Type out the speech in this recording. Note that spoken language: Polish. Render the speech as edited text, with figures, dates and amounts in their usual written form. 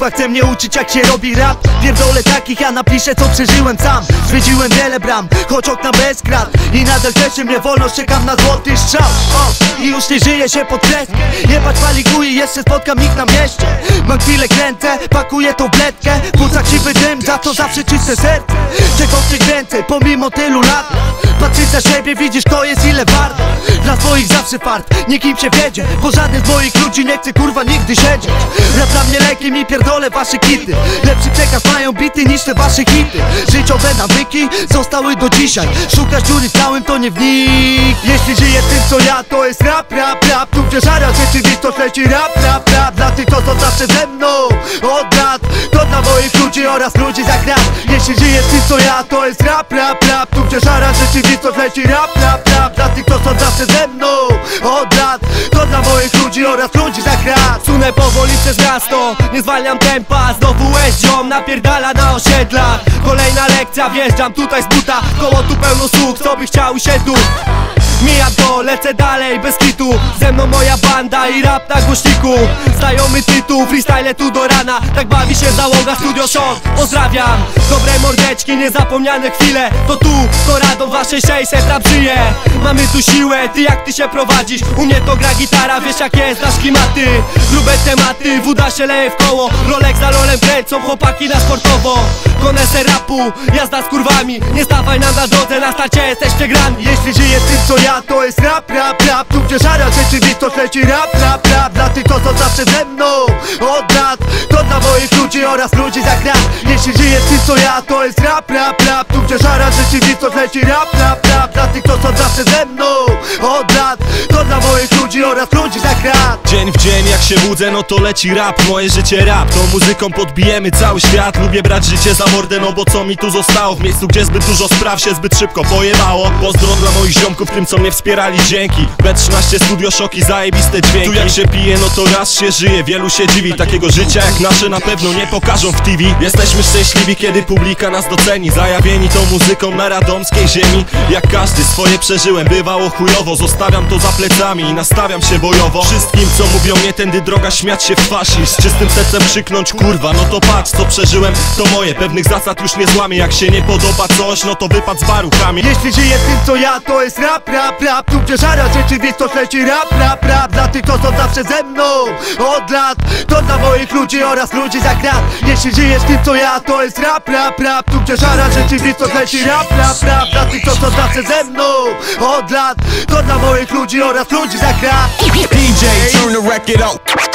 kurwa chce mnie uczyć jak się robi rap. Pierdolę takich, ja napiszę co przeżyłem sam. Zwiedziłem wiele bram, choć okna bez krat. I nadal cieszy mnie wolność, czekam na złoty strzał. I już nie żyje się pod kreskę. Jebać palikuj i jeszcze spotkam ich na mieście. Mam chwilę kręcę, pakuję tą bledkę. W płucach siwy dym, za to zawsze czyste serce. Czego chcę kręcę, pomimo tylu lat. Patrzysz na siebie, widzisz kto jest ile wart. Dla swoich zawsze fart, nikim się wiedzie. Bo żaden z moich ludzi nie chce kurwa nigdy siedzieć. Rap dla mnie lekiem i pierdolę wasze kity. Lepszy przekaz mają bity niż te wasze hity. Życiowe nawyki zostały do dzisiaj. Szukasz dziury w całym, to nie wnik. Jeśli żyję tym co ja, to jest rap, rap, rap. Tu gdzie żara rzeczywistość leci rap, rap, rap. Dla tych co są zawsze ze mną od lat. To dla moich ludzi oraz ludzi za krat. Jeśli żyję tym co ja, to jest rap, rap, rap. Tu gdzie żara rzeczywistość leci rap, rap, rap. Dla tych co są zawsze ze mną od lat. To dla moich ludzi oraz ludzi za krat. Sunę powoli przez miasto, nie zwalniam tempa. Znowu ziom napierdala na osiedlach. Kolejna lekcja, wjeżdżam tutaj z buta. Koło tu pełno sług, co by chciał się tu. Mijam to, lecę dalej bez kitu. Ze mną moja banda i rap na głośniku. Znajomy tytuł, freestyle tu do rana. Tak bawi się załoga, Studio Shock. Pozdrawiam, dobre mordeczki, niezapomniane chwile. To tu, to radą wasze 600 rap żyje. Mamy tu siłę, ty jak ty się prowadzisz. U mnie to gra gitara, wiesz jak jest, znasz klimaty. Grube tematy, woda się leje w koło. Rolex za rolem kręcą chłopaki na sportowo. Koneser rapu, jazda z kurwami. Nie stawaj nam na drodze, na starcie jesteś przegrany. Jeśli żyję tym co ja, to jest rap, rap, rap. Tu gdzie żara rzeczywistość leci rap, rap, rap. Dla tych co są zawsze ze mną od lat. To dla moich ludzi oraz ludzi za krat. Jeśli żyję tym co ja, to jest rap, rap, rap. Tu gdzie żara rzeczywistość leci rap, rap, rap. Dla tych co są zawsze ze mną od lat. To dla moich ludzi oraz ludzi za krat. Dzień w dzień jak się budzę, no to leci rap. Moje życie rap, tą muzyką podbijemy cały świat. Lubię brać życie za mordę, no bo co mi tu zostało? W miejscu gdzie zbyt dużo spraw się zbyt szybko pojebało. Pozdro dla moich ziomków, tym co mnie wspierali, dzięki. B13 Studio Shock i zajebiste dźwięki. Tu jak się pije, no to raz się żyje, wielu się dziwi. Takiego życia jak nasze na pewno nie pokażą w TV. Jesteśmy szczęśliwi, kiedy publika nas doceni. Zajawieni tą muzyką na radomskiej ziemi. Jak każdy swoje przeżyłem, bywało chujowo. Zostawiam to za plecami i nastawiam się bojowo. Wszystkim co mówią nie tędy droga, śmiać się w twarz i z czystym sercem krzyknąć kurwa. No to patrz co przeżyłem, to moje. Pewnych zasad już nie złamię, jak się nie podoba coś, no to wypad z baru chamie. Jeśli żyję tym co ja, to jest rap, rap, rap. Tu gdzie żara rzeczywistość leci rap, rap, rap. Dla tych co są zawsze ze mną od lat. To dla moich ludzi oraz ludzi za krat. Jeśli żyjesz tym co ja, to jest rap, rap, rap. Tu gdzie żara rzeczywistość leci rap, rap, rap. Dla tych co są zawsze ze mną od lat. To dla moich ludzi oraz ludzi za krat. DJ, turn the record up.